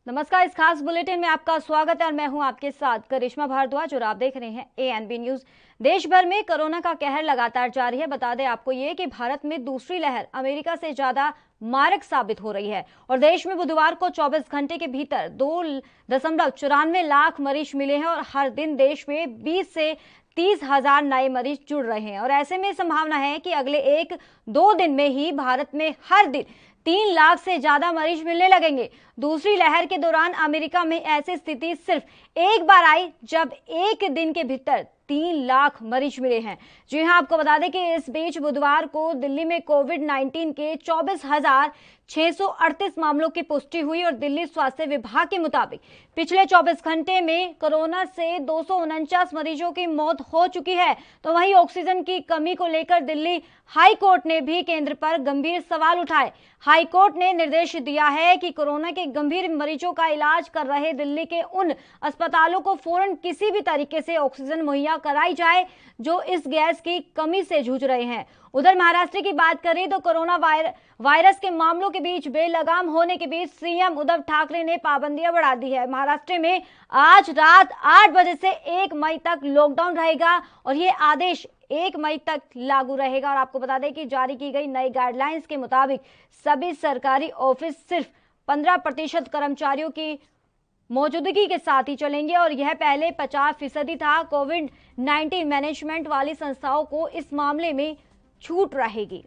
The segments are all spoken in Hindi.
नमस्कार, इस खास बुलेटिन में आपका स्वागत है और मैं हूं आपके साथ करिश्मा भारद्वाज और आप देख रहे हैं एएनबी न्यूज। देश भर में कोरोना का कहर लगातार जारी है। बता दें आपको ये कि भारत में दूसरी लहर अमेरिका से ज्यादा मारक साबित हो रही है और देश में बुधवार को 24 घंटे के भीतर 2.94 लाख मरीज मिले हैं और हर दिन देश में 20 से 30,000 नए मरीज जुड़ रहे हैं और ऐसे में संभावना है कि अगले 1-2 दिन में ही भारत में हर दिन 3 लाख से ज्यादा मरीज मिलने लगेंगे। दूसरी लहर के दौरान अमेरिका में ऐसी स्थिति सिर्फ एक बार आई जब एक दिन के भीतर 3 लाख मरीज मिले हैं। जी हां, आपको बता दें कि इस बीच बुधवार को दिल्ली में कोविड-19 के 24,638 मामलों की पुष्टि हुई और दिल्ली स्वास्थ्य विभाग के मुताबिक पिछले 24 घंटे में कोरोना से 249 मरीजों की मौत हो चुकी है। तो वहीं ऑक्सीजन की कमी को लेकर दिल्ली हाई कोर्ट ने भी केंद्र पर गंभीर सवाल उठाए। हाई कोर्ट ने निर्देश दिया है कि कोरोना के गंभीर मरीजों का इलाज कर रहे दिल्ली के उन अस्पतालों को फौरन किसी भी तरीके से ऑक्सीजन मुहैया कराई जाए जो इस गैस की कमी से जूझ रहे हैं। उधर महाराष्ट्र की बात करें तो कोरोना वायरस के मामलों के बीच बेलगाम होने के बीच सीएम उद्धव ठाकरे ने पाबंदियां बढ़ा दी है। महाराष्ट्र में आज रात 8 बजे से 1 मई तक लॉकडाउन रहेगा और ये आदेश 1 मई तक लागू रहेगा। और आपको बता दें कि जारी की गई नई गाइडलाइंस के मुताबिक सभी सरकारी ऑफिस सिर्फ 15% कर्मचारियों की मौजूदगी के साथ ही चलेंगे और यह पहले 50% था। कोविड-19 मैनेजमेंट वाली संस्थाओं को इस मामले में छूट रहेगी।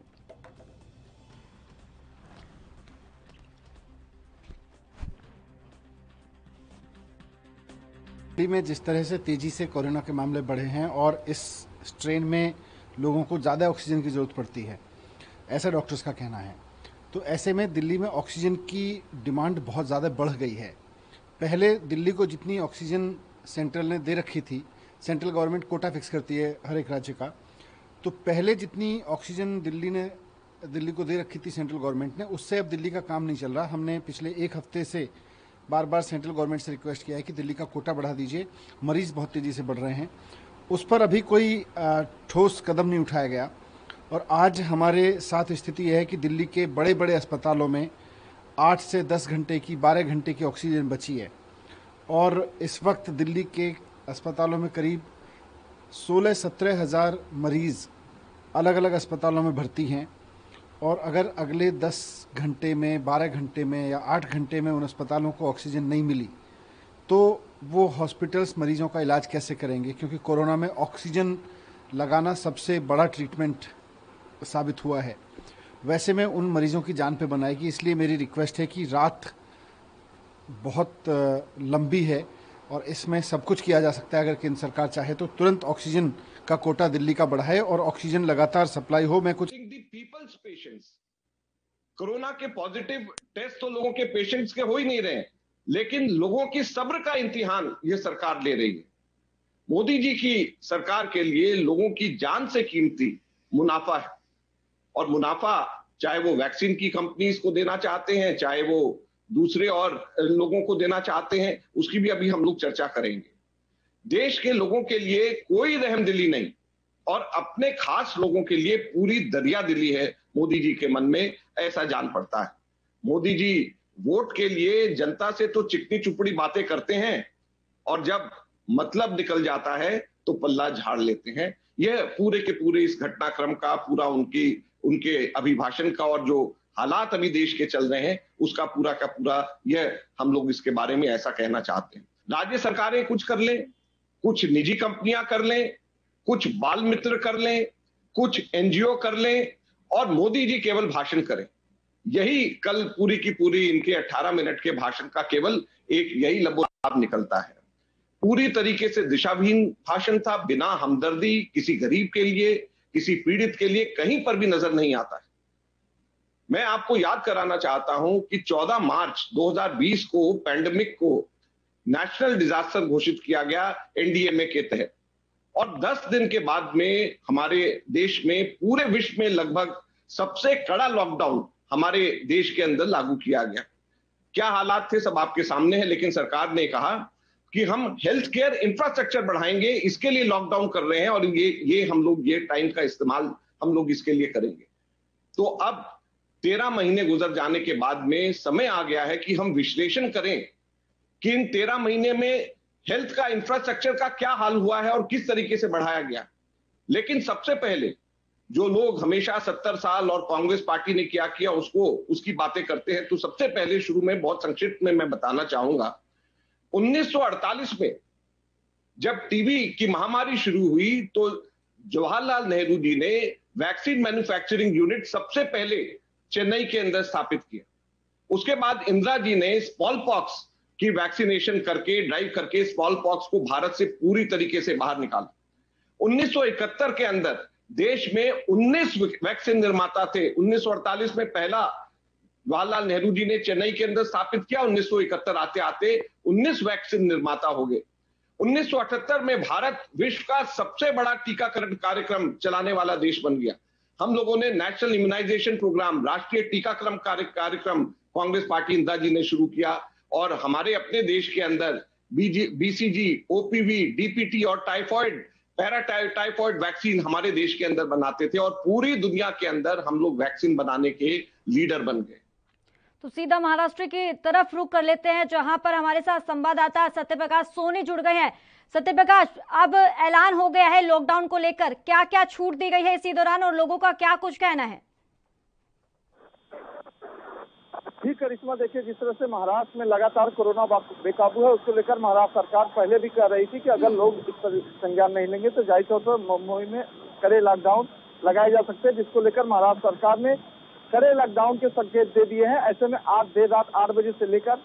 दिल्ली में जिस तरह से तेजी से कोरोना के मामले बढ़े हैं और इस स्ट्रेन में लोगों को ज़्यादा ऑक्सीजन की ज़रूरत पड़ती है, ऐसा डॉक्टर्स का कहना है। तो ऐसे में दिल्ली में ऑक्सीजन की डिमांड बहुत ज़्यादा बढ़ गई है। पहले दिल्ली को जितनी ऑक्सीजन सेंट्रल ने दे रखी थी, सेंट्रल गवर्नमेंट कोटा फिक्स करती है हर एक राज्य का, तो पहले जितनी ऑक्सीजन दिल्ली को दे रखी थी सेंट्रल गवर्नमेंट ने, उससे अब दिल्ली का काम नहीं चल रहा। हमने पिछले 1 हफ्ते से बार बार सेंट्रल गवर्नमेंट से रिक्वेस्ट किया है कि दिल्ली का कोटा बढ़ा दीजिए, मरीज बहुत तेज़ी से बढ़ रहे हैं। उस पर अभी कोई ठोस कदम नहीं उठाया गया। और आज हमारे साथ स्थिति यह है कि दिल्ली के बड़े बड़े अस्पतालों में 8 से 10 घंटे की 12 घंटे की ऑक्सीजन बची है और इस वक्त दिल्ली के अस्पतालों में करीब 16-17 हज़ार मरीज़ अलग अलग अस्पतालों में भर्ती हैं। और अगर अगले 10 घंटे में, 12 घंटे में या 8 घंटे में उन अस्पतालों को ऑक्सीजन नहीं मिली तो वो हॉस्पिटल्स मरीजों का इलाज कैसे करेंगे, क्योंकि कोरोना में ऑक्सीजन लगाना सबसे बड़ा ट्रीटमेंट साबित हुआ है। वैसे में उन मरीजों की जान पे बनाएगी। इसलिए मेरी रिक्वेस्ट है कि रात बहुत लंबी है और इसमें सब कुछ किया जा सकता है। अगर केंद्र सरकार चाहे तो तुरंत ऑक्सीजन का कोटा दिल्ली का बढ़ाए और ऑक्सीजन लगातार सप्लाई हो। मैं कुछ पीपल्स पेशेंट्स, कोरोना के पॉजिटिव टेस्ट तो लोगों के पेशेंट्स के हो ही नहीं रहे, लेकिन लोगों की सब्र का इम्तिहान ये सरकार ले रही है। मोदी जी की सरकार के लिए लोगों की जान से कीमती मुनाफा है और मुनाफा चाहे वो वैक्सीन की कंपनीज को देना चाहते हैं, चाहे वो दूसरे और लोगों को देना चाहते हैं, उसकी भी अभी हम लोग चर्चा करेंगे। देश के लोगों के लिए कोई रहमदिली नहीं और अपने खास लोगों के लिए पूरी दरियादिली है मोदी जी के मन में, ऐसा जान पड़ता है। मोदी जी वोट के लिए जनता से तो चिकनी चुपड़ी बातें करते हैं और जब मतलब निकल जाता है तो पल्ला झाड़ लेते हैं। यह पूरे के पूरे इस घटनाक्रम का पूरा उनके अभिभाषण का और जो हालात अभी देश के चल रहे हैं उसका पूरा का पूरा यह हम लोग इसके बारे में ऐसा कहना चाहते हैं। राज्य सरकारें कुछ कर लें, कुछ निजी कंपनियां कर लें, कुछ बाल मित्र कर लें, कुछ एनजीओ कर लें और मोदी जी केवल भाषण करें। यही कल पूरी की पूरी इनके 18 मिनट के भाषण का केवल एक यही लबोलाब निकलता है। पूरी तरीके से दिशाहीन भाषण था, बिना हमदर्दी किसी गरीब के लिए, किसी पीड़ित के लिए कहीं पर भी नजर नहीं आता है। मैं आपको याद कराना चाहता हूं कि 14 मार्च 2020 को पैंडेमिक को नेशनल डिजास्टर घोषित किया गया एनडीएमए के तहत और 10 दिन के बाद में हमारे देश में, पूरे विश्व में लगभग सबसे कड़ा लॉकडाउन हमारे देश के अंदर लागू किया गया। क्या हालात थे सब आपके सामने है, लेकिन सरकार ने कहा कि हम हेल्थ केयर इंफ्रास्ट्रक्चर बढ़ाएंगे, इसके लिए लॉकडाउन कर रहे हैं और ये हम लोग ये टाइम का इस्तेमाल हम लोग इसके लिए करेंगे। तो अब 13 महीने गुजर जाने के बाद में समय आ गया है कि हम विश्लेषण करें कि इन 13 महीने में हेल्थ का इंफ्रास्ट्रक्चर का क्या हाल हुआ है और किस तरीके से बढ़ाया गया। लेकिन सबसे पहले जो लोग हमेशा 70 साल और कांग्रेस पार्टी ने क्या किया उसकी बातें करते हैं, तो सबसे पहले शुरू में बहुत संक्षिप्त में मैं बताना चाहूंगा, 1948 में जब टीबी की महामारी शुरू हुई तो जवाहरलाल नेहरू जी ने वैक्सीन मैन्युफैक्चरिंग यूनिट सबसे पहले चेन्नई के अंदर स्थापित किया। उसके बाद इंदिरा जी ने स्मॉल पॉक्स की वैक्सीनेशन करके ड्राइव करके स्मॉल पॉक्स को भारत से पूरी तरीके से बाहर निकाला। 1971 के अंदर देश में 19 वैक्सीन निर्माता थे। 1948 में पहला जवाहरलाल नेहरू जी ने चेन्नई के अंदर स्थापित किया। 1971 आते आते 19 वैक्सीन निर्माता हो गए। 1978 में भारत विश्व का सबसे बड़ा टीकाकरण कार्यक्रम चलाने वाला देश बन गया। हम लोगों ने नेशनल इम्यूनाइजेशन प्रोग्राम, राष्ट्रीय टीकाकरण कार्यक्रम कांग्रेस पार्टी इंदिरा जी ने शुरू किया और हमारे अपने देश के अंदर बीसीजी, ओपीवी, डीपीटी और टाइफॉइड, पैराटाइफॉइड वैक्सीन हमारे देश के अंदर बनाते थे और पूरी दुनिया के अंदर हम लोग वैक्सीन बनाने के लीडर बन गए। तो सीधा महाराष्ट्र की तरफ रुख कर लेते हैं, जहां पर हमारे साथ संवाददाता सत्यप्रकाश सोनी जुड़ गए हैं। सत्यप्रकाश, अब ऐलान हो गया है लॉकडाउन को लेकर, क्या क्या छूट दी गई है इसी दौरान और लोगों का क्या कुछ कहना है? जी करिश्मा, देखिए जिस तरह से महाराष्ट्र में लगातार कोरोना बेकाबू है, उसको लेकर महाराष्ट्र सरकार पहले भी कह रही थी कि अगर लोग इस पर संज्ञान नहीं लेंगे तो जाहिर तौर पर मुंबई में कड़े लॉकडाउन लगाए जा सकते हैं, जिसको लेकर महाराष्ट्र सरकार ने कड़े लॉकडाउन के संकेत दे दिए हैं। ऐसे में आज देर रात 8 बजे से लेकर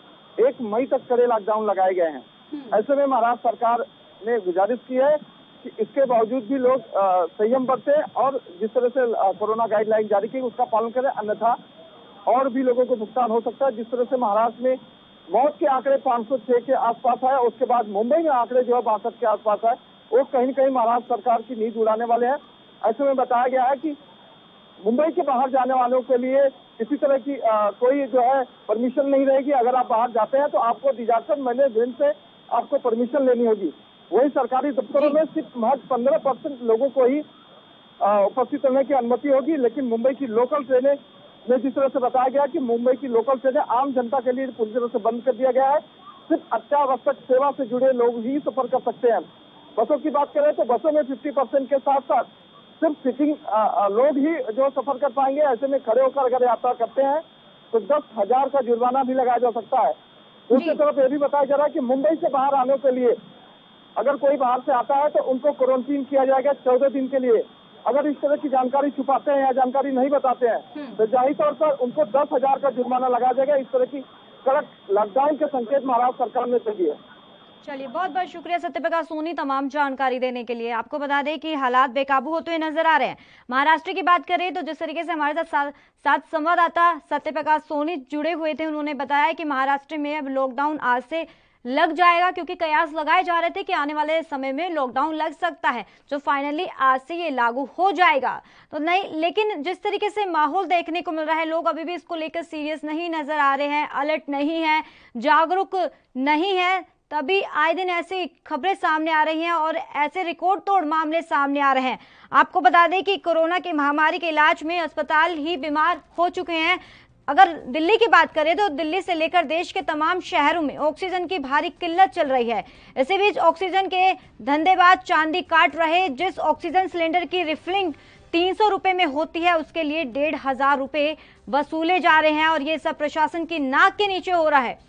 1 मई तक कड़े लॉकडाउन लगाए गए हैं। ऐसे में महाराष्ट्र सरकार ने गुजारिश की है कि इसके बावजूद भी लोग संयम बरतें और जिस तरह से कोरोना गाइडलाइन जारी की उसका पालन करें, अन्यथा और भी लोगों को भुगतान हो सकता है। जिस तरह से महाराष्ट्र में मौत के आंकड़े 506 के आसपास है, उसके बाद मुंबई में आंकड़े जो है 62 के आसपास है, वो कहीं न कहीं महाराष्ट्र सरकार की नींद उड़ाने वाले हैं। ऐसे में बताया गया है कि मुंबई के बाहर जाने वालों के लिए किसी तरह की कोई जो है परमिशन नहीं रहेगी। अगर आप बाहर जाते हैं तो आपको डिजास्टर मैनेजमेंट से आपको परमिशन लेनी होगी। वही सरकारी दफ्तरों में सिर्फ महज 15% लोगों को ही उपस्थित रहने की अनुमति होगी। लेकिन मुंबई की लोकल ट्रेनें में जिस तरह से बताया गया कि मुंबई की लोकल ट्रेनें आम जनता के लिए पूरी तरह से बंद कर दिया गया है। सिर्फ अत्यावश्यक सेवा से जुड़े लोग ही सफर कर सकते हैं। बसों की बात करें तो बसों में 50% के साथ साथ सिर्फ सिटिंग लोग ही जो सफर कर पाएंगे। ऐसे में खड़े होकर अगर यात्रा करते हैं तो 10,000 का जुर्माना भी लगाया जा सकता है। दूसरी तरफ यह भी बताया जा रहा है कि मुंबई से बाहर आने के लिए अगर कोई बाहर से आता है तो उनको क्वारंटीन किया जाएगा 14 दिन के लिए। अगर इस तरह की जानकारी छुपाते हैं या जानकारी नहीं बताते हैं तो जाहिर तौर पर उनको 10,000 का जुर्माना लगाया जाएगा। इस तरह की कड़क लॉकडाउन के संकेत महाराष्ट्र सरकार ने दिए। चलिए, बहुत बहुत शुक्रिया सत्यप्रकाश सोनी तमाम जानकारी देने के लिए। आपको बता दें कि हालात बेकाबू होते हुए नजर आ रहे हैं। महाराष्ट्र की बात करें तो जिस तरीके से हमारे साथ संवाददाता सत्यप्रकाश सोनी जुड़े हुए थे, उन्होंने बताया कि महाराष्ट्र में अब लॉकडाउन आज से लग जाएगा, क्योंकि कयास लगाए जा रहे थे कि आने वाले समय में लॉकडाउन लग सकता है, जो फाइनली आज से ये लागू हो जाएगा। तो नहीं, लेकिन जिस तरीके से माहौल देखने को मिल रहा है, लोग अभी भी इसको लेकर सीरियस नहीं नजर आ रहे हैं, अलर्ट नहीं है, जागरूक नहीं है। तभी आए दिन ऐसी खबरें सामने आ रही हैं और ऐसे रिकॉर्ड तोड़ मामले सामने आ रहे हैं। आपको बता दें कि कोरोना की महामारी के इलाज में अस्पताल ही बीमार हो चुके हैं। अगर दिल्ली की बात करें तो दिल्ली से लेकर देश के तमाम शहरों में ऑक्सीजन की भारी किल्लत चल रही है। इसी बीच ऑक्सीजन के धंधेबाज चांदी काट रहे। जिस ऑक्सीजन सिलेंडर की रिफिलिंग 300 रुपए में होती है, उसके लिए 1,500 रुपए वसूले जा रहे हैं और ये सब प्रशासन की नाक के नीचे हो रहा है।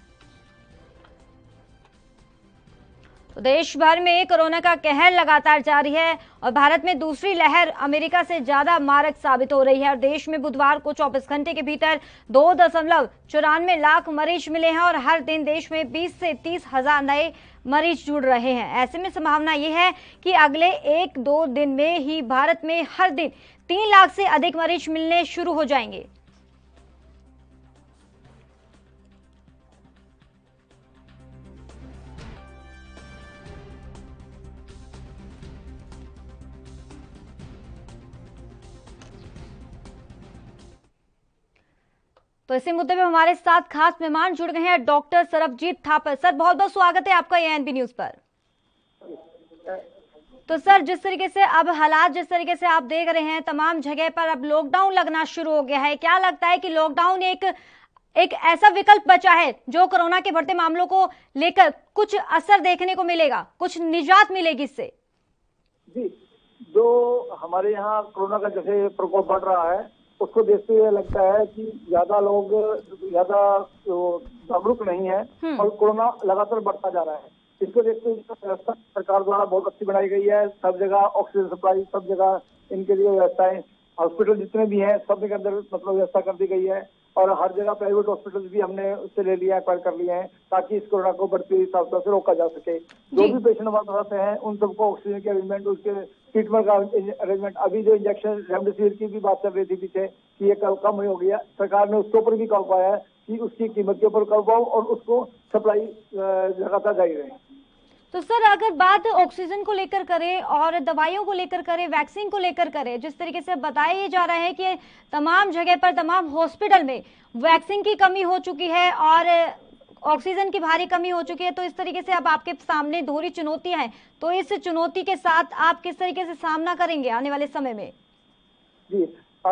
तो देश भर में कोरोना का कहर लगातार जारी है और भारत में दूसरी लहर अमेरिका से ज्यादा मारक साबित हो रही है। और देश में बुधवार को 24 घंटे के भीतर 2.94 लाख मरीज मिले हैं और हर दिन देश में 20 से 30 हजार नए मरीज जुड़ रहे हैं। ऐसे में संभावना यह है कि अगले 1-2 दिन में ही भारत में हर दिन 3 लाख से अधिक मरीज मिलने शुरू हो जाएंगे। तो इसी मुद्दे पे हमारे साथ खास मेहमान जुड़ गए हैं, डॉक्टर सरबजीत थापर। सर, बहुत बहुत स्वागत है आपका एएनबी न्यूज पर। तो सर, जिस तरीके से अब हालात जिस तरीके से आप देख रहे हैं, तमाम जगह पर अब लॉकडाउन लगना शुरू हो गया है, क्या लगता है कि लॉकडाउन एक एक ऐसा विकल्प बचा है जो कोरोना के बढ़ते मामलों को लेकर कुछ असर देखने को मिलेगा, कुछ निजात मिलेगी इससे? जी, जो हमारे यहाँ कोरोना का जैसे प्रकोप बढ़ रहा है उसको देखते हुए लगता है कि ज्यादा लोग ज्यादा जागरूक नहीं है और कोरोना लगातार बढ़ता जा रहा है। इसको देखते हुए व्यवस्था सरकार द्वारा बहुत अच्छी बनाई गई है। सब जगह ऑक्सीजन सप्लाई, सब जगह इनके लिए व्यवस्थाएं, हॉस्पिटल जितने भी हैं सब के अंदर मतलब व्यवस्था कर दी गई है और हर जगह प्राइवेट हॉस्पिटल भी हमने उससे ले लिया है, एक्वायर कर लिए हैं ताकि इस कोरोना को बढ़ती हुई सावधानी से रोका जा सके। जो भी पेशेंट हमारे पास हैं उन सबको ऑक्सीजन के अरेंजमेंट, उसके ट्रीटमेंट का अरेंजमेंट, अभी जो इंजेक्शन रेमडेसिविर की भी बात कर रही थी पीछे कि ये कम हो गया, सरकार ने उसके ऊपर भी कम पाया है कि उसकी कीमत के ऊपर कम पाओ और उसको सप्लाई लगातार जारी रहे। तो सर अगर बात ऑक्सीजन को लेकर करें और दवाइयों को लेकर करें, वैक्सीन को लेकर करें, जिस तरीके से बताया ये जा रहा है कि तमाम जगह पर, तमाम हॉस्पिटल में वैक्सीन की कमी हो चुकी है और ऑक्सीजन की भारी कमी हो चुकी है, तो इस तरीके से अब आपके सामने दोहरी चुनौतियां हैं, तो इस चुनौती के साथ आप किस तरीके से सामना करेंगे आने वाले समय में? जी,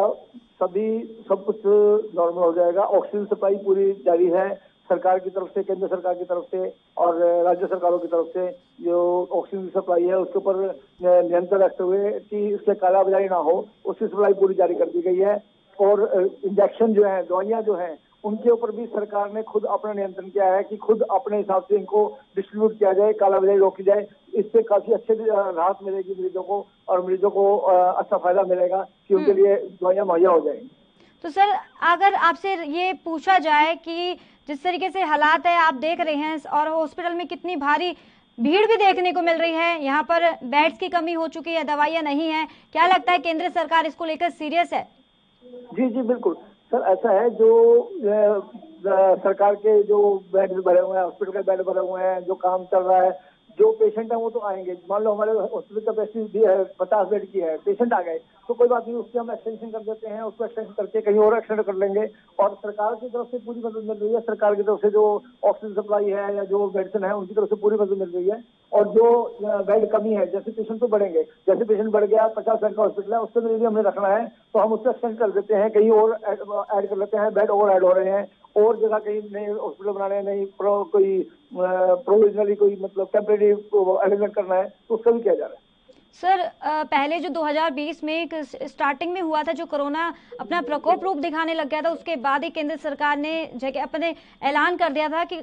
सब कुछ नॉर्मल हो जाएगा। ऑक्सीजन सप्लाई पूरी जारी है सरकार की तरफ से, केंद्र सरकार की तरफ से और राज्य सरकारों की तरफ से। जो ऑक्सीजन की सप्लाई है उसके ऊपर नियंत्रण रखते हुए कि इसके कालाबाजारी ना हो, उसकी सप्लाई पूरी जारी कर दी गई है। और इंजेक्शन जो है, दवाइयां जो हैं, उनके ऊपर भी सरकार ने खुद अपना नियंत्रण किया है कि खुद अपने हिसाब से इनको डिस्ट्रीब्यूट किया जाए, कालाबाजारी रोकी जाए। इससे काफी अच्छे राहत मिलेगी मरीजों को और मरीजों को अच्छा फायदा मिलेगा कि उनके लिए दवाइयां मुहैया हो जाएंगी। तो सर अगर आपसे ये पूछा जाए कि जिस तरीके से हालात है आप देख रहे हैं और हॉस्पिटल में कितनी भारी भीड़ भी देखने को मिल रही है, यहाँ पर बेड्स की कमी हो चुकी है, दवाइयाँ नहीं है, क्या लगता है केंद्र सरकार इसको लेकर सीरियस है? जी जी बिल्कुल सर, ऐसा है। जो सरकार के जो बेड भरे हुए हैं, हॉस्पिटल के बेड भरे हुए हैं, जो काम चल रहा है, जो पेशेंट है वो तो आएंगे। मान लो हमारे हॉस्पिटल कैपेसिटी 50 बेड की है, पेशेंट आ गए तो कोई बात नहीं, उसकी हम एक्सटेंशन कर देते हैं, उसको एक्सटेंशन करके कहीं और एक्सटेंड कर लेंगे। और सरकार की तरफ से पूरी मदद मिल रही है। सरकार की तरफ से जो ऑक्सीजन सप्लाई है या जो मेडिसिन है उनकी तरफ से पूरी मदद मिल रही है। और जो बेड कमी है, जैसे पेशेंट तो बढ़ेंगे, जैसे पेशेंट बढ़ गया 50 बेड का हॉस्पिटल है, उसके लिए भी हमने रखना है तो हम उसको एक्सटेंड कर देते हैं, कहीं और ऐड कर लेते हैं, बेड और ऐड हो रहे हैं और जगह कहीं नए हॉस्पिटल बनाने हैं, नहीं कोई प्रोविजनली कोई मतलब टेम्परेरी अरेंजमेंट करना है तो उसका भी किया जा रहा है। सर पहले जो 2020 में एक स्टार्टिंग में हुआ था, जो कोरोना अपना प्रकोप रूप दिखाने लग गया था, उसके बाद ही केंद्र सरकार ने जगह अपने ऐलान कर दिया था कि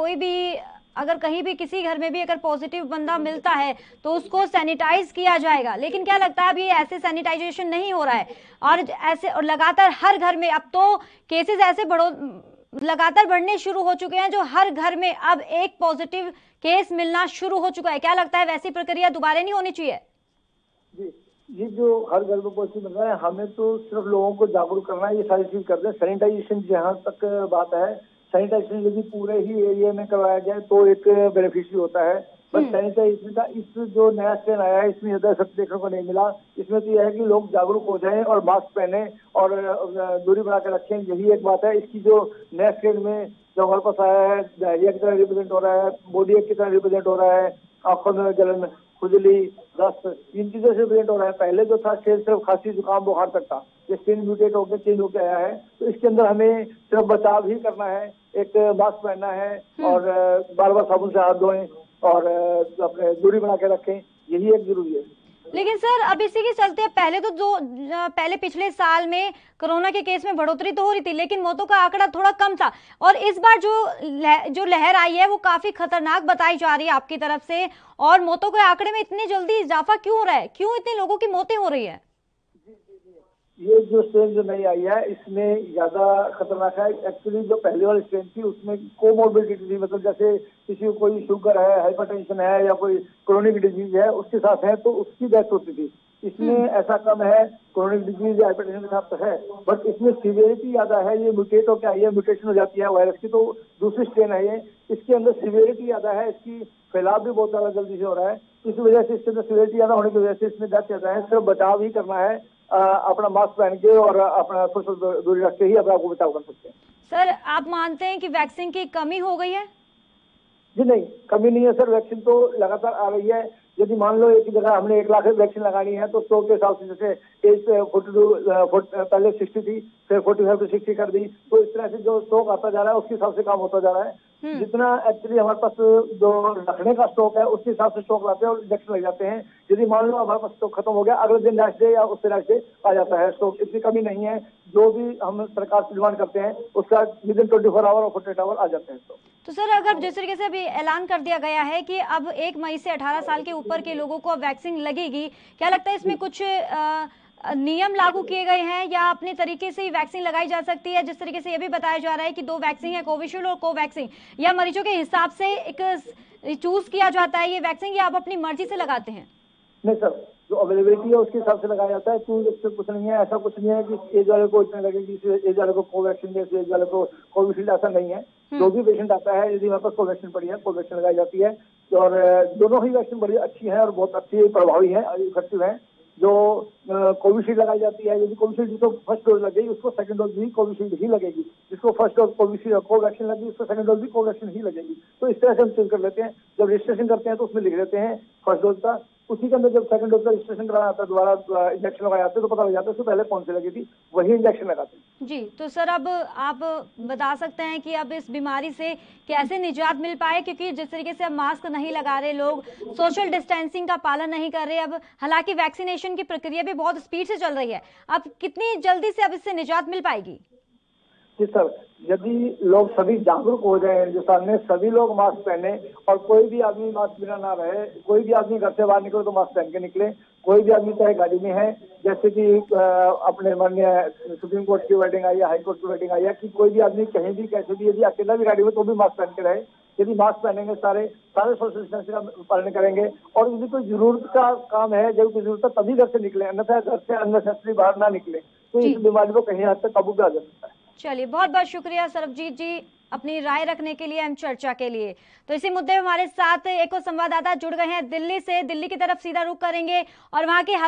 अगर कहीं भी किसी घर में भी अगर पॉजिटिव बंदा मिलता है तो उसको सैनिटाइज किया जाएगा। लेकिन क्या लगता है अभी ऐसे सैनिटाइजेशन नहीं हो रहा है और ऐसे और लगातार हर घर में अब तो केसेस ऐसे लगातार बढ़ने शुरू हो चुके हैं जो हर घर में अब एक पॉजिटिव केस मिलना शुरू हो चुका है। क्या लगता है वैसी प्रक्रिया दोबारा नहीं होनी चाहिए? जी, ये जो हर घर में पॉजिटिव मिल रहा है, हमें तो सिर्फ लोगों को जागरूक करना है, ये सारी चीज करते हैं। सैनिटाइजेशन जहाँ तक बात है, सैनिटाइजेशन यदि पूरे ही एरिया में करवाया जाए तो एक बेनिफिशियरी होता है। बट सैनिटाइजेशन का इस जो नया स्ट्रेन आया है इसमें ज्यादा सख्त देखने को नहीं मिला। इसमें तो यह है कि लोग जागरूक हो जाएं और मास्क पहने और दूरी बना के रखें, यही एक बात है। इसकी जो नया स्ट्रेन में जो हमारे पास आया है, डायरिया की तरह रिप्रेजेंट हो रहा है, बॉडी एक की तरह रिप्रेजेंट हो रहा है, आंखों में जलन, खुजली, दस्त, इन चीजों से रिप्रेजेंट हो रहा है। पहले जो था स्ट्रेन सिर्फ खांसी जुकाम बुखार तक था, ये स्ट्रेन म्यूटेट होकर चेंज होकर आया है। तो इसके अंदर हमें सिर्फ बचाव ही करना है, एक मास्क पहनना है और बार बार साबुन से हाथ धोएं और अपने दूरी बना के रखें, यही एक जरूरी है। लेकिन सर अब इसी के चलते पहले पिछले साल में कोरोना के केस में बढ़ोतरी तो हो रही थी लेकिन मौतों का आंकड़ा थोड़ा कम था और इस बार जो लहर आई है वो काफी खतरनाक बताई जा रही है आपकी तरफ से। और मौतों के आंकड़े में इतनी जल्दी इजाफा क्यों हो रहा है, क्यों इतने लोगों की मौतें हो रही है? ये जो स्ट्रेन जो नई आई है इसमें ज्यादा खतरनाक है। एक्चुअली जो पहले वाली स्ट्रेन थी उसमें कोमोर्बिडिटी थी, मतलब जैसे किसी को कोई शुगर है, हाइपरटेंशन है या कोई क्रोनिक डिजीज है उसके साथ है तो उसकी डेथ होती थी। इसमें ऐसा कम है, क्रोनिक डिजीज या हाइपरटेंशन के साथ तो है, बट इसमें सीवियरिटी ज्यादा है। ये म्यूटेट होकर आई है, म्यूटेशन हो जाती है वायरस की, तो दूसरी स्ट्रेन है ये। इसके अंदर सीवियरिटी ज्यादा है, इसकी फैलाव भी बहुत ज्यादा जल्दी से हो रहा है। इस वजह से इसके अंदर सीवियरिटी ज्यादा होने की वजह से इसमें डेथ ज्यादा है। सिर्फ बचाव ही करना है, अपना मास्क पहन के और अपना सोशल दूरी रख के ही अपने आपको बचाव कर सकते हैं। सर आप मानते हैं कि वैक्सीन की कमी हो गई है? जी नहीं, कमी नहीं है सर, वैक्सीन तो लगातार आ रही है। यदि मान लो एक जगह हमने 1 लाख वैक्सीन लगानी है तो स्टॉक के हिसाब से जैसे एज 42 पहले 60 थी, फिर 45 to 60 कर दी, तो इस तरह से जो स्टॉक आता जा रहा है उसके हिसाब से काम होता जा रहा है। जितना एक्चुअली हमारे पास जो रखने का स्टॉक है उसके हिसाब से स्टॉक लाते हैं और इंजेक्शन लग जाते हैं। यदि मान लो हमारे पास स्टॉक खत्म हो गया, अगले दिन नेक्स्ट डे या उससे नेक्स्ट डे आ जाता है स्टॉक, इतनी कमी नहीं है। जो भी हम सरकार से डिमांड करते हैं उसका विदिन 24 आवर और 48 आवर आ जाते हैं। तो सर, अगर जिस तरीके से अभी ऐलान कर दिया गया है कि अब 1 मई से 18 साल के ऊपर के लोगों को अब वैक्सीन लगेगी, क्या लगता है इसमें कुछ नियम लागू किए गए हैं या अपने तरीके से ही वैक्सीन लगाई जा सकती है? जिस तरीके से ये भी बताया जा रहा है कि 2 वैक्सीन है, कोविशील्ड और कोवैक्सीन, या मरीजों के हिसाब से एक चूज किया जाता है ये वैक्सीन, या आप अपनी मर्जी से लगाते हैं? नहीं सर, जो अवेलेबिलिटी है उसके हिसाब से लगाया जाता है। चूज इससे कुछ नहीं है, ऐसा कुछ नहीं है कि एज वाले को इतने लगेगी, इस एज वाले को कोवैक्सीन दे, एज वाले को कोविशील्ड, ऐसा नहीं है। जो भी पेशेंट आता है, यदि हमारे पास कोवैक्सीन पड़ी है, कोवैक्सीन लगाई जाती है। और दोनों ही वैक्सीन बड़ी अच्छी है और बहुत अच्छी प्रभावी है, इफेक्टिव है। जो कोविशील्ड लगाई जाती है, यदि कोविशील्ड जिसको फर्स्ट डोज लग गई उसको सेकंड डोज भी कोविशील्ड ही लगेगी, जिसको फर्स्ट डोज कोविशील्ड कोवैक्सीन लगी उसको सेकंड डोज भी कोवैक्सीन ही लगेगी। तो इस तरह से हम चूज कर लेते हैं। जब रजिस्ट्रेशन करते हैं तो उसमें लिख देते हैं फर्स्ट डोज का, उसी के अंदर जब सेकंड डोज का रजिस्ट्रेशन कराना आता है, दोबारा इंजेक्शन लगाया जाता है तो पता लग जाता है उससे पहले कौन सी लगी थी, वही इंजेक्शन लगाते हैं। जी, तो सर अब आप बता सकते हैं कि अब इस बीमारी से कैसे निजात मिल पाए, क्योंकि जिस तरीके से अब मास्क नहीं लगा रहे लोग, सोशल डिस्टेंसिंग का पालन नहीं कर रहे, अब हालांकि वैक्सीनेशन की प्रक्रिया भी बहुत स्पीड से चल रही है, अब कितनी जल्दी से अब इससे निजात मिल पाएगी? जी सर, यदि लोग सभी जागरूक हो जाए, हिंदुस्तान में सभी लोग मास्क पहने और कोई भी आदमी मास्क बिना ना रहे, कोई भी आदमी घर से बाहर निकले तो मास्क पहन के निकले, कोई भी आदमी चाहे गाड़ी में है, जैसे कि अपने माननीय सुप्रीम कोर्ट की वर्डिंग आई है, हाई कोर्ट की वर्डिंग आई है कि कोई भी आदमी कहीं भी कैसे भी यदि अकेला भी गाड़ी में तो भी मास्क पहन के रहे। यदि मास्क पहनेंगे, सारे सोशल डिस्टेंसिंग का पालन करेंगे और यदि कोई जरूरत का काम है, जब कोई जरूरत है तभी घर से निकले, अन्यथा घर से अननेसेसरी बाहर ना निकले, तो इस बीमारी को कहीं हद तक काबू में आ जा सकता है। चलिए, बहुत बहुत शुक्रिया सरबजीत जी अपनी राय रखने के लिए, हम चर्चा के लिए। तो इसी मुद्दे में हमारे साथ एक और संवाददाता जुड़ गए हैं दिल्ली से, दिल्ली की तरफ सीधा रुख करेंगे और वहां के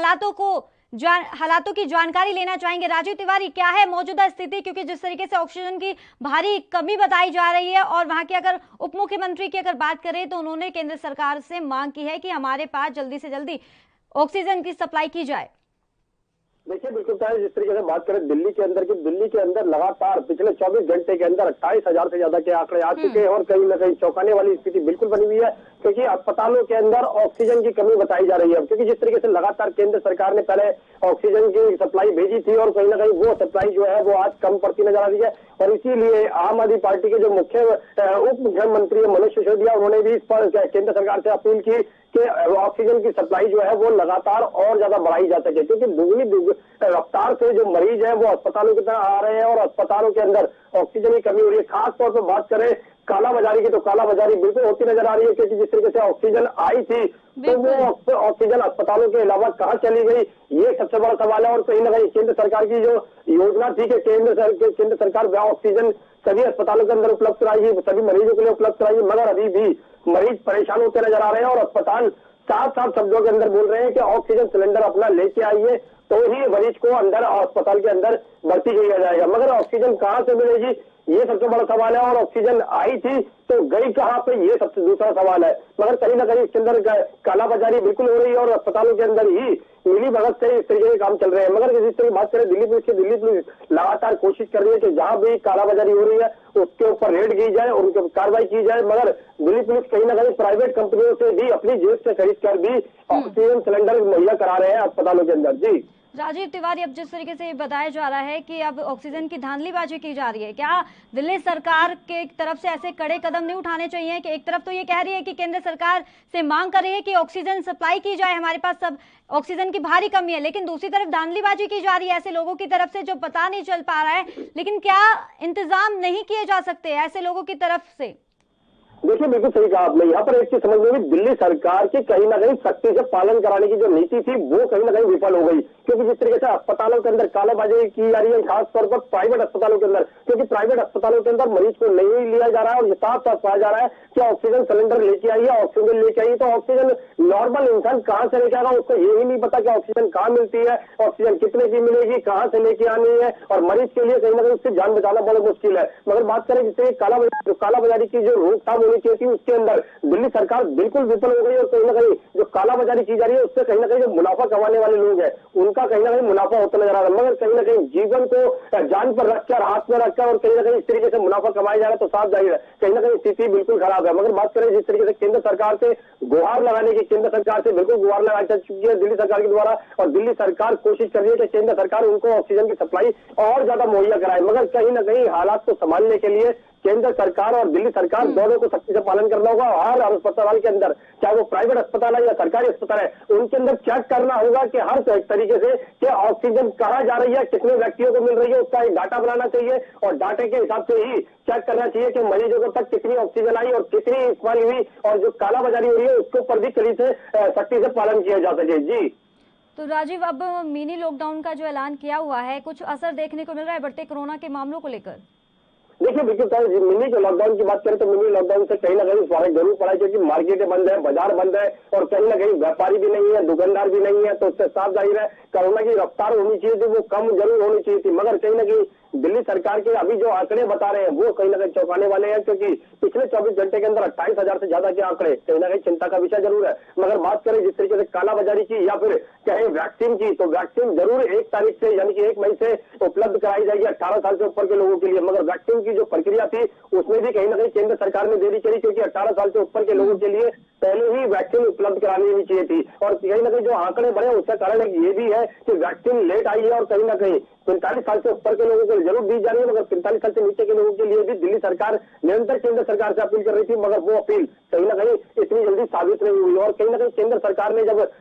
हालातों की जानकारी लेना चाहेंगे। राजीव तिवारी, क्या है मौजूदा स्थिति, क्योंकि जिस तरीके से ऑक्सीजन की भारी कमी बताई जा रही है और वहां के अगर उप मुख्यमंत्री की अगर बात करें तो उन्होंने केंद्र सरकार से मांग की है कि हमारे पास जल्दी से जल्दी ऑक्सीजन की सप्लाई की जाए। देखिए, बिल्कुल जिस तरीके से बात करें दिल्ली के अंदर लगातार पिछले 24 घंटे के अंदर 28,000 से ज्यादा के आंकड़े आ चुके हैं और कहीं न कहीं चौंकाने वाली स्थिति बिल्कुल बनी हुई है, क्योंकि अस्पतालों के अंदर ऑक्सीजन की कमी बताई जा रही है। क्योंकि जिस तरीके से लगातार केंद्र सरकार ने पहले ऑक्सीजन की सप्लाई भेजी थी और कहीं न कहीं वो सप्लाई जो है वो आज कम पड़ती नजर आ रही है और इसीलिए आम आदमी पार्टी के जो उप मुख्यमंत्री मनोज सिसोदिया, उन्होंने भी इस पर केंद्र सरकार से अपील की कि ऑक्सीजन की सप्लाई जो है वो लगातार और ज्यादा बढ़ाई जा सके, क्योंकि दुगनी रफ्तार से जो मरीज है वो अस्पतालों की तरफ आ रहे हैं और अस्पतालों के अंदर ऑक्सीजन की कमी हो रही है। खास तौर पर बात करें कालाबाजारी की, तो कालाबाजारी बिल्कुल होती नजर आ रही है, क्योंकि जिस तरीके से ऑक्सीजन आई थी तो वो ऑक्सीजन अस्पतालों के अलावा कहाँ चली गई, ये सबसे बड़ा सवाल है। और कहीं ना कहीं केंद्र सरकार की जो योजना थी कि केंद्र सरकार ऑक्सीजन सभी अस्पतालों के अंदर उपलब्ध कराएगी, सभी मरीजों के लिए उपलब्ध कराएगी, मगर अभी भी मरीज परेशान होते नजर आ रहे हैं और अस्पताल साफ साफ शब्दों के अंदर बोल रहे हैं कि ऑक्सीजन सिलेंडर अपना लेके आइए तो ही मरीज को अंदर अस्पताल के अंदर भर्ती किया जाएगा। मगर ऑक्सीजन कहाँ से मिलेगी, ये सबसे बड़ा सवाल है। और ऑक्सीजन आई थी तो गई कहाँ पे, ये सबसे दूसरा सवाल है। मगर कहीं ना कहीं इसके अंदर कालाबाजारी बिल्कुल हो रही है और अस्पतालों के अंदर ही मिली भगत से इस तरीके के काम चल रहे हैं। मगर जिस तरह की बात करें दिल्ली पुलिस लगातार कोशिश कर रही है कि जहां भी कालाबाजारी हो रही है उसके ऊपर रेड की जाए और उनकी कार्रवाई की जाए। मगर दिल्ली पुलिस कहीं ना कहीं प्राइवेट कंपनियों से भी अपनी जेब से खरीद कर भी ऑक्सीजन सिलेंडर मुहैया करा रहे हैं अस्पतालों के अंदर। जी राजीव तिवारी, अब जिस तरीके से बताया जा रहा है कि अब ऑक्सीजन की धांधलीबाजी की जा रही है, क्या दिल्ली सरकार के तरफ से ऐसे कड़े कदम नहीं उठाने चाहिए कि एक तरफ तो ये कह रही है कि केंद्र सरकार से मांग कर रही है कि ऑक्सीजन सप्लाई की जाए, हमारे पास सब ऑक्सीजन की भारी कमी है, लेकिन दूसरी तरफ धांधलीबाजी की जा रही है ऐसे लोगों की तरफ से जो पता नहीं चल पा रहा है, लेकिन क्या इंतजाम नहीं किए जा सकते ऐसे लोगों की तरफ से? देखिए, बिल्कुल सही कहा आपने। यहाँ पर एक चीज समझ में भी दिल्ली सरकार की कहीं ना कहीं सख्ती से पालन कराने की जो नीति थी वो कहीं ना कहीं विफल हो गई, क्योंकि जिस तरीके से अस्पतालों के अंदर कालाबाजारी की जा रही है, खासतौर पर प्राइवेट अस्पतालों के अंदर, क्योंकि प्राइवेट अस्पतालों के अंदर मरीज को नहीं लिया जा रहा है और साफ साफ कहा जा रहा है कि ऑक्सीजन सिलेंडर लेके आइए, ऑक्सीजन लेके आइए। तो ऑक्सीजन नॉर्मल इंसान कहां से लेके आएगा, उसको यही नहीं पता कि ऑक्सीजन कहां मिलती है, ऑक्सीजन कितने की मिलेगी, कहां से लेके आनी है, और मरीज के लिए कहीं ना कहीं उससे जान बचाना बहुत मुश्किल है। मगर बात करें जिससे कालाबाजारी की जो रोकथाम होनी चाहिए थी, उसके अंदर दिल्ली सरकार बिल्कुल विफल हो गई और कहीं ना कहीं जो कालाबाजारी की जा रही है उससे कहीं ना कहीं जो मुनाफा कमाने वाले लोग हैं उनका कहीं ना कहीं मुनाफा होता नजर आ रहा है। मगर कहीं ना कहीं जीवन को जान पर रखकर, हाथ में रखकर और कहीं ना कहीं इस तरीके से मुनाफा कमाया जा रहा है, तो साफ जाहिर है कहीं ना कहीं स्थिति बिल्कुल खराब है। मगर बात करें जिस तरीके से केंद्र सरकार से गुहार लगाने की, केंद्र सरकार से बिल्कुल गुहार लगाई जा चुकी है दिल्ली सरकार के द्वारा, और दिल्ली सरकार कोशिश कर रही है कि केंद्र सरकार उनको ऑक्सीजन की सप्लाई और ज्यादा मुहैया कराए। मगर कहीं ना कहीं हालात को संभालने के लिए केंद्र सरकार और दिल्ली सरकार दोनों को सख्ती से पालन करना होगा। हर अस्पताल के अंदर, चाहे वो प्राइवेट अस्पताल है या सरकारी अस्पताल है, उनके अंदर चेक करना होगा कि हर तरीके से कि ऑक्सीजन कहां जा रही है, कितने व्यक्तियों को मिल रही है, उसका एक डाटा बनाना चाहिए और डाटे के हिसाब से ही चेक करना चाहिए कि मरीजों को तक कितनी ऑक्सीजन आई और कितनी इस्तेमाल हुई, और जो कालाबाजारी हो रही है उसके ऊपर भी कड़ी से सख्ती से पालन किया जा सके। जी तो राजीव, अब मिनी लॉकडाउन का जो ऐलान किया हुआ है, कुछ असर देखने को मिल रहा है बढ़ते कोरोना के मामलों को लेकर? देखिए बिल्कुल मिनी के लॉकडाउन की बात करें तो मिनी लॉकडाउन से कहीं ना कहीं फर्क जरूर पड़ा है, क्योंकि मार्केटें बंद है, बाजार बंद है और कहीं ना कहीं व्यापारी भी नहीं है, दुकानदार भी नहीं है। तो उससे साफ जाहिर है कोरोना की रफ्तार होनी चाहिए थी, वो कम जरूर होनी चाहिए थी। मगर कहीं ना कहीं दिल्ली सरकार के अभी जो आंकड़े बता रहे हैं वो कहीं ना कहीं चौंकाने वाले हैं, क्योंकि पिछले 24 घंटे के अंदर 28,000 से ज्यादा के आंकड़े कहीं ना कहीं चिंता का विषय जरूर है। मगर बात करें जिस तरीके से कालाबाजारी की या फिर कहें वैक्सीन की, तो वैक्सीन जरूर 1 तारीख से यानी कि 1 मई से उपलब्ध कराई जाएगी 18 साल से ऊपर के लोगों के लिए। मगर वैक्सीन की जो प्रक्रिया थी उसमें भी कहीं ना कहीं केंद्र सरकार ने देरी करी, क्योंकि 18 साल से ऊपर के लोगों के लिए पहले ही वैक्सीन उपलब्ध करानी भी चाहिए थी। और कहीं ना कहीं जो आंकड़े बढ़े उसका कारण ये भी है कि वैक्सीन लेट आई है और कहीं ना कहीं 45 साल से ऊपर के लोगों को जरूर दी जा रही है, मगर 45 साल से नीचे के लोगों के लिए भी दिल्ली सरकार निरंतर केंद्र सरकार से अपील कर रही थी, मगर वो अपील कहीं ना कहीं इतनी जल्दी साबित नहीं हुई। और कहीं ना कहीं केंद्र सरकार ने जब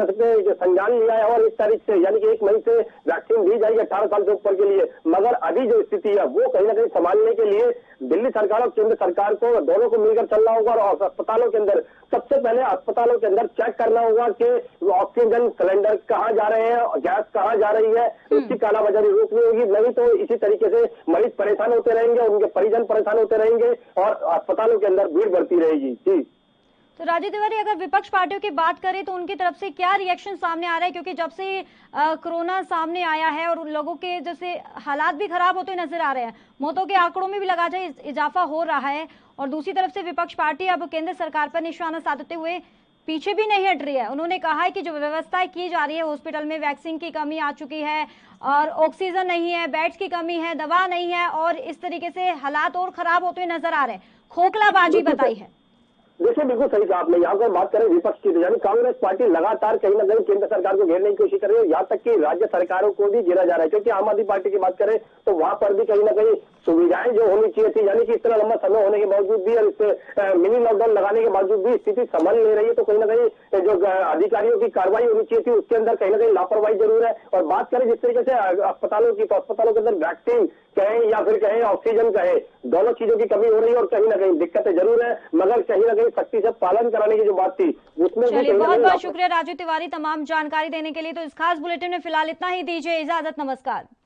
संज्ञान लिया है और 1 तारीख से यानी कि 1 मई से वैक्सीन दी जाएगी 18 साल से ऊपर के लिए, मगर अभी जो स्थिति है वो कहीं ना कहीं संभालने के लिए दिल्ली सरकार और केंद्र सरकार को दोनों को मिलकर चलना होगा। और अस्पतालों के अंदर सबसे पहले अस्पतालों के अंदर चेक करना होगा कि ऑक्सीजन सिलेंडर कहां जा रहे हैं, गैस कहां जा रही है, उसकी कालाबाजारी रोकनी होगी। नहीं तो इसी तरीके से मरीज परेशान होते रहेंगे, उनके परिजन परेशान होते रहेंगे और अस्पतालों के अंदर भीड़ बढ़ती रहेगी। जी तो राजीव तिवारी, अगर विपक्ष पार्टियों की बात करें तो उनकी तरफ से क्या रिएक्शन सामने आ रहा है? क्योंकि जब से कोरोना सामने आया है और उन लोगों के जैसे हालात भी खराब होते नजर आ रहे हैं, मौतों के आंकड़ों में भी लगातार इजाफा हो रहा है, और दूसरी तरफ से विपक्ष पार्टी अब केंद्र सरकार पर निशाना साधते हुए पीछे भी नहीं हट रही है। उन्होंने कहा है कि जो व्यवस्थाएं की जा रही है हॉस्पिटल में, वैक्सीन की कमी आ चुकी है और ऑक्सीजन नहीं है, बेड्स की कमी है, दवा नहीं है, और इस तरीके से हालात और खराब होते हुए नजर आ रहे हैं। खोखलाबाजी बताई है। देखिए बिल्कुल सही कहा आपने। यहाँ पर बात करें विपक्ष की, यानी कांग्रेस पार्टी लगातार कहीं ना कहीं केंद्र सरकार को घेरने की कोशिश कर रही है, यहाँ तक कि राज्य सरकारों को भी घेरा जा रहा है। क्योंकि आम आदमी पार्टी की बात करें तो वहां पर भी कहीं ना कहीं सुविधाएं जो होनी चाहिए थी, यानी कि इतना लंबा समय होने के बावजूद भी और इस मिनी लॉकडाउन लगाने के बावजूद भी स्थिति संभल नहीं रही है। तो कहीं ना कहीं जो अधिकारियों की कार्रवाई होनी चाहिए थी उसके अंदर कहीं ना कहीं लापरवाही जरूर है। और बात करें जिस तरीके से अस्पतालों की, तो अस्पतालों के अंदर वैक्सीन कहें या फिर कहें ऑक्सीजन कहें, दोनों चीजों की कमी हो रही है और कहीं ना कहीं दिक्कतें जरूर है, मगर कहीं ना कहीं सख्ती से पालन कराने की जो बात थी उसमें चलिए, बहुत बहुत शुक्रिया राजू तिवारी तमाम जानकारी देने के लिए। तो इस खास बुलेटिन में फिलहाल इतना ही, दीजिए इजाजत, नमस्कार।